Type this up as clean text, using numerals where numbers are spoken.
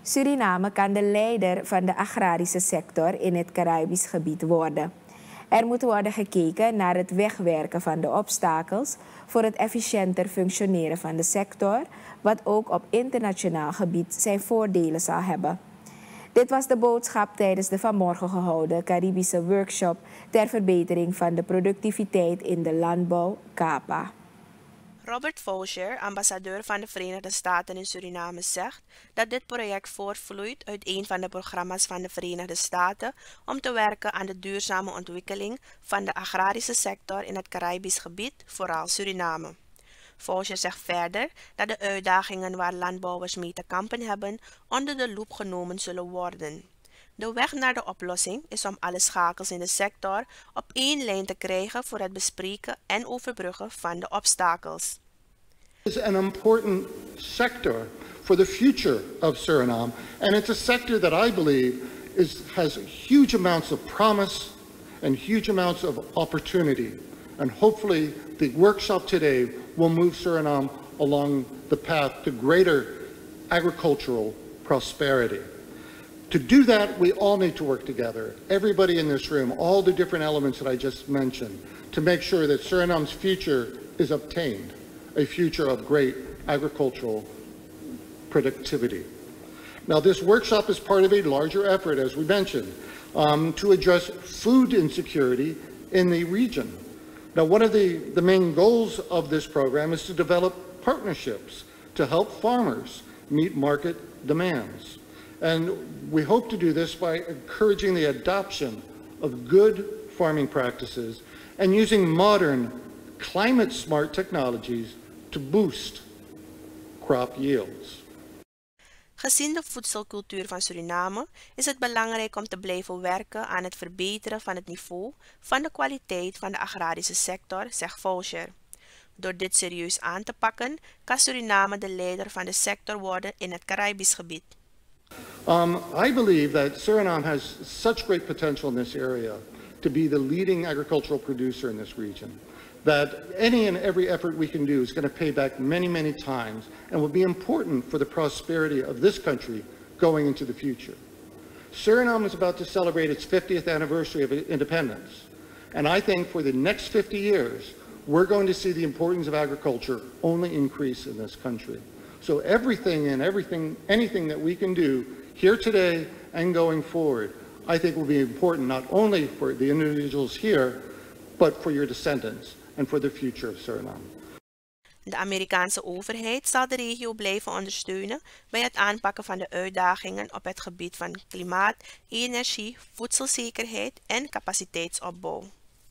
Suriname kan de leider van de agrarische sector in het Caribisch gebied worden. Er moet worden gekeken naar het wegwerken van de obstakels voor het efficiënter functioneren van de sector, wat ook op internationaal gebied zijn voordelen zal hebben. Dit was de boodschap tijdens de vanmorgen gehouden Caribische workshop ter verbetering van de productiviteit in de landbouw, CAPA. Robert Faucher, ambassadeur van de Verenigde Staten in Suriname, zegt dat dit project voortvloeit uit een van de programma's van de Verenigde Staten om te werken aan de duurzame ontwikkeling van de agrarische sector in het Caribisch gebied, vooral Suriname. Faucher zegt verder dat de uitdagingen waar landbouwers mee te kampen hebben onder de loep genomen zullen worden. De weg naar de oplossing is om alle schakels in de sector op één lijn te krijgen voor het bespreken en overbruggen van de obstakels. It is an important sector for the future of Suriname, and it's a sector that I believe has huge amounts of promise and huge amounts of opportunity. And hopefully the workshop today will move Suriname along the path to greater agricultural prosperity. To do that, we all need to work together, everybody in this room, all the different elements that I just mentioned, to make sure that Suriname's future is obtained, a future of great agricultural productivity. Now, this workshop is part of a larger effort, as we mentioned, to address food insecurity in the region. Now, one of the main goals of this program is to develop partnerships to help farmers meet market demands. And we hope to do this by encouraging the adoption of good farming practices and using modern climate-smart technologies to boost crop yields. Gezien de voedselcultuur van Suriname is het belangrijk om te blijven werken aan het verbeteren van het niveau van de kwaliteit van de agrarische sector, zegt Faucher. Door dit serieus aan te pakken, kan Suriname de leider van de sector worden in het Caribisch gebied. I believe that Suriname has such great potential in this area to be the leading agricultural producer in this region, that any and every effort we can do is going to pay back many, many times and will be important for the prosperity of this country going into the future. Suriname is about to celebrate its 50th anniversary of independence, and I think for the next 50 years, we're going to see the importance of agriculture only increase in this country. So anything that we can do here today and going forward, I think will be important not only for the individuals here, but for your descendants and for the future of Suriname. De Amerikaanse overheid zal de regio blijven ondersteunen bij het aanpakken van de uitdagingen op het gebied van klimaat, energie, voedselzekerheid en capaciteitsopbouw.